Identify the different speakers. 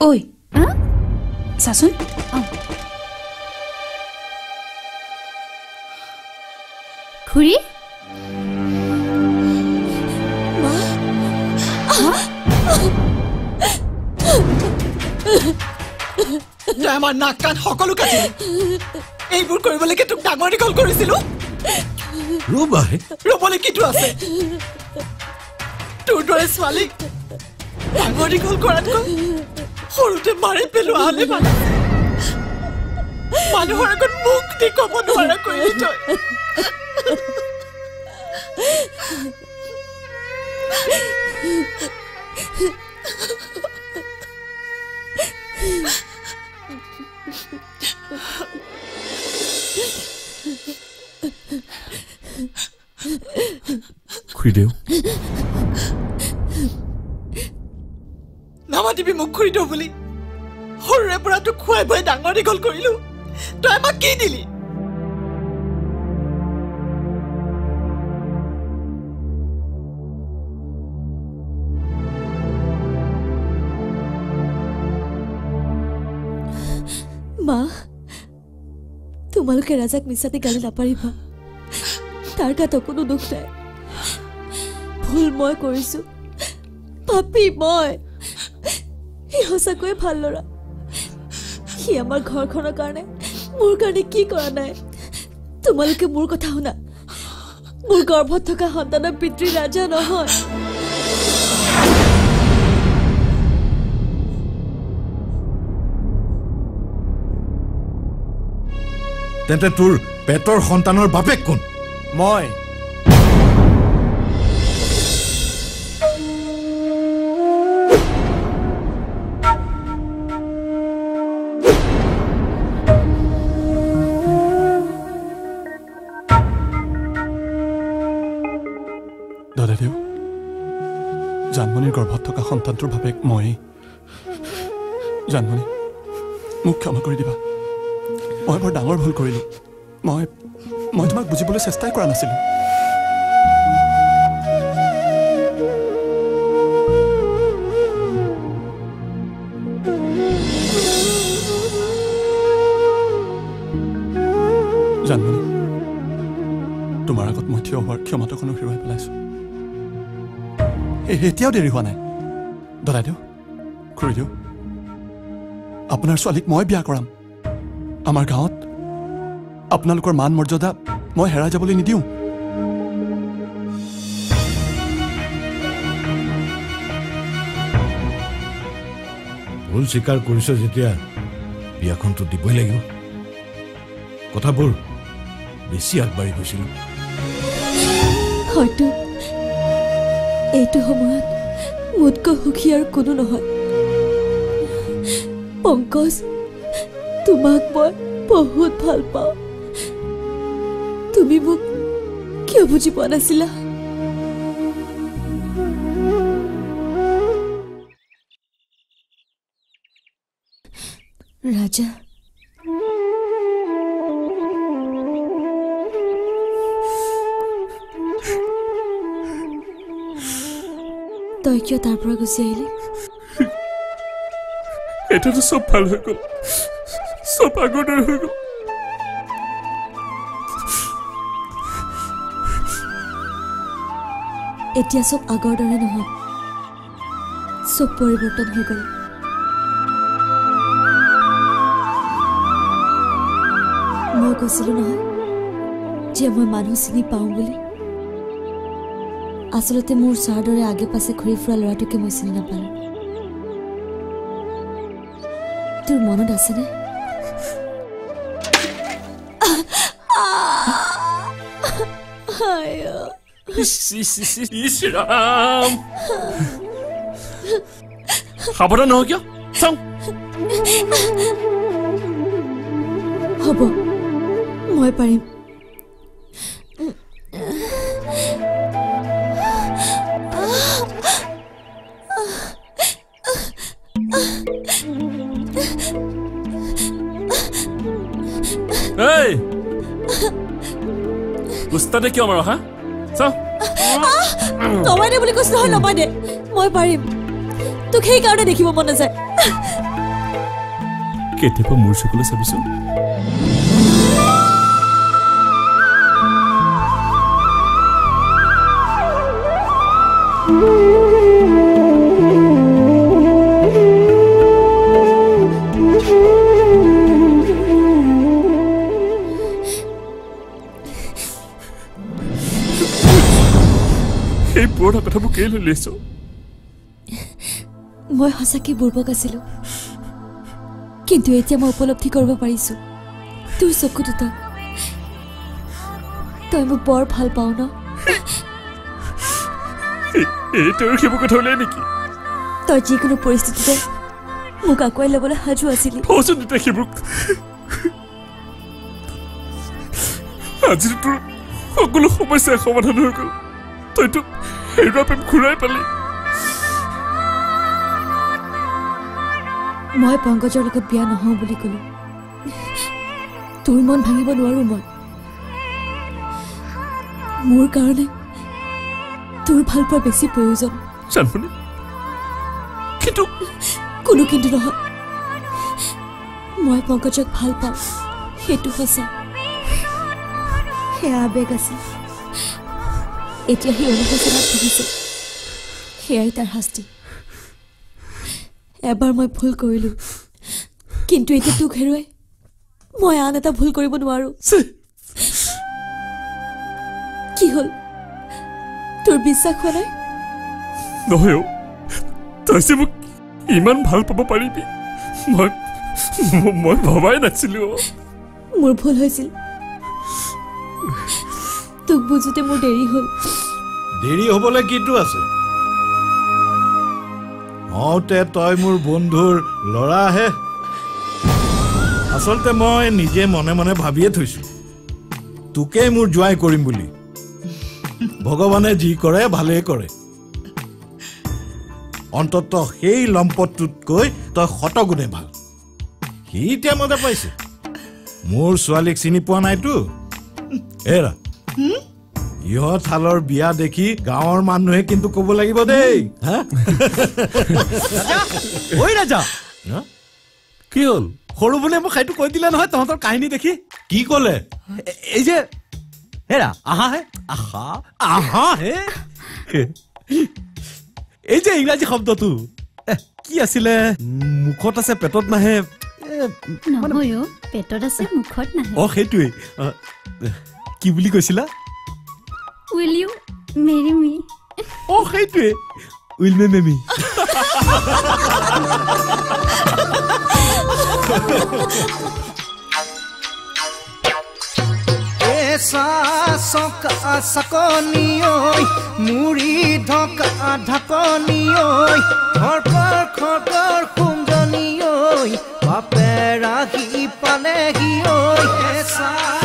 Speaker 1: ঐ চাচোন খুৰী
Speaker 2: আমাৰ নাক কাণ সকলো কাটিলি এইবোৰ কৰিবলৈকে তোক ডাঙৰ দীঘল কৰিছিলো ৰ'বলৈ কিটো আছে তোৰ দৰে ছোৱালীক ডাঙৰ দীঘল কৰাতকৈ সৰুতে মাৰি পেলোৱা হ'লে ভাল মানুহৰ আগত মুখ দি ক'ব নোৱাৰা কৰিলি তই
Speaker 3: খুৰীদেউ
Speaker 2: নামাতিবি মোক খুৰীদেউ বুলি সৰুৰে পৰা তোক খুৱাই বুৱাই ডাঙৰ দীঘল কৰিলো তই আমাক কি দিলি
Speaker 4: মা তোমালোকে ৰাজাক মিছাতে গালি নাপাৰিবা তাৰ গাত কোনো দুখ নাই ভুল মই কৰিছো পাপী মই সি সঁচাকৈয়ে ভাল ল'ৰা সি আমাৰ ঘৰখনৰ কাৰণে মোৰ কাৰণে কি কৰা নাই তোমালোকে মোৰ কথা শুনা মোৰ গৰ্ভত থকা সন্তানৰ পিতৃ ৰাজা নহয়
Speaker 3: তেন্তে তোৰ পেটৰ সন্তানৰ বাপেক কোন
Speaker 5: মই
Speaker 6: দাদাদেউ জানমণিৰ গৰ্ভত থকা সন্তানটোৰ বাপেক মই জানমণি মোক ক্ষমা কৰি দিবা মই বৰ ডাঙৰ ভুল কৰিলোঁ মই তোমাক বুজিবলৈ চেষ্টাই কৰা নাছিলোঁ জানমণি তোমাৰ আগত মই থিয় হোৱাৰ ক্ষমতাকণো হেৰুৱাই পেলাইছোঁ এতিয়াও দেৰি হোৱা নাই দাদাদেউ খুৰীদেউ আপোনাৰ ছোৱালীক মই বিয়া কৰাম আমাৰ গাঁৱত আপোনালোকৰ মান মৰ্যাদা মই হেৰাই যাবলৈ নিদিওঁ
Speaker 3: ভুল স্বীকাৰ কৰিছ যেতিয়া বিয়াখনটো দিবই লাগিব কথাবোৰ বেছি আগবাঢ়ি গৈছিল
Speaker 4: হয়তো এইটো সময়ত মোতকৈ সুখী আৰু কোনো নহয় পংকজ তোমাক মই বহুত ভাল পাওঁ তুমি মোক কিয় বুজি পোৱা নাছিলা ৰাজা তই কিয় তাৰ পৰা গুচি আহিলি
Speaker 6: এতিয়াতো চব ভাল হৈ গ'ল চব আগৰ দৰে হৈ গ'ল
Speaker 4: এতিয়া চব আগৰ দৰে নহয় চব পৰিৱৰ্তন হৈ গ'ল মই কৈছিলো নহয় যে মই মানুহ চিনি পাওঁ বুলি আচলতে মোৰ চাৰ দৰে আগে পাছে ঘূৰি ফুৰা ল'ৰাটোকে মই চিনি নাপালো তোৰ মনত আছেনে
Speaker 6: সাৱধান নহয় কিয় চাওঁ
Speaker 4: হ'ব মই পাৰিম
Speaker 6: Hey! Ustade kiyo maro ha? Sa?
Speaker 4: Nobay de boli কৈছ নহয় নবাই দে মই পাৰিম তোক সেইকাৰণে দেখিব মন নাযায়
Speaker 6: কেতিয়াবা মোৰ চকুলৈ চাবিচোন এই পুৰণা কথাবোৰ কেলৈ লৈছ
Speaker 4: মই সঁচাকৈ বুৰ্বক আছিলোঁ কিন্তু এতিয়া মই উপলব্ধি কৰিব পাৰিছোঁ তোৰ চকু দুটা তই মোক বৰ ভাল পাওঁ ন
Speaker 6: এইটোৰ সেইবোৰ কথা ওলাই নেকি
Speaker 4: তই যিকোনো পৰিস্থিতিতে মোক আগুৱাই ল'বলৈ সাজু আছিলি
Speaker 6: সেইবোৰ আজি তোৰ সকলো সমস্যা সমাধান হৈ গ'ল তইতো হেৰুৱা প্ৰেম ঘূৰাই পালি
Speaker 4: মই পংকজৰ লগত বিয়া নহওঁ বুলি ক'লো তোৰ মন ভাঙিব নোৱাৰো মই মোৰ কাৰণে তোৰ ভাল পোৱা বেছি প্ৰয়োজন
Speaker 6: জানমণি কিন্তু
Speaker 4: কোনো কিন্তু নহয় মই পংকজক ভাল পাওঁ সেইটো সঁচা সেয়া আবেগ আছিল এতিয়া সি অনুশোচনাত ভুগিছে সেয়াই তাৰ শাস্তি এবাৰ মই ভুল কৰিলোঁ কিন্তু এতিয়া তোক হেৰুৱাই মই আন এটা ভুল কৰিব নোৱাৰো কি হ'ল তোৰ বিশ্বাস হোৱা নাই
Speaker 6: নহয় তই যে মোক ইমান ভাল পাব পাৰিবি মই ভবাই নাছিলো
Speaker 4: মোৰ ভুল হৈছিল তোক বুজোতে মোৰ দেৰি হ'ল
Speaker 3: দেৰি হ'বলৈ কিটো আছে হওঁতে তই মোৰ বন্ধুৰ ল'ৰাহে আচলতে মই নিজে মনে মনে ভাবিয়ে থৈছোঁ তোকেই মোৰ জোৱাই কৰিম বুলি ভগৱানে যি কৰে ভালেই কৰে অন্তত সেই লম্পটটোতকৈ তই শতগুণে ভাল সি এতিয়া মজা পাইছে মোৰ ছোৱালীক চিনি পোৱা নাইতো এৰা ইহঁত হালৰ বিয়া দেখি গাঁৱৰ মানুহে কিন্তু ক'ব লাগিব দেই
Speaker 5: ঐ ৰাজা কি হ'ল সৰু বোলে মোক সেইটো কৈ দিলে নহয় তহঁতৰ কাহিনী দেখি
Speaker 3: কি ক'লে
Speaker 5: এই যে হেৰা আহাহে আহা আহাহে এই যে ইংৰাজী শব্দটো কি আছিলে মুখত আছে পেটত নাহে
Speaker 1: নহয় পেটত আছে মুখত নাহে
Speaker 5: সেইটোৱে কি বুলি কৈছিলা
Speaker 1: Will you marry me?
Speaker 5: সেইটোৱে উইল মে মেমি
Speaker 7: সকনি ঐ মুড়ি ঢকা ঢাকনি ঐ খৰকৰ খৰকৰ সুন্দনি ঐ বাপে ৰাখি পালেহি ঐ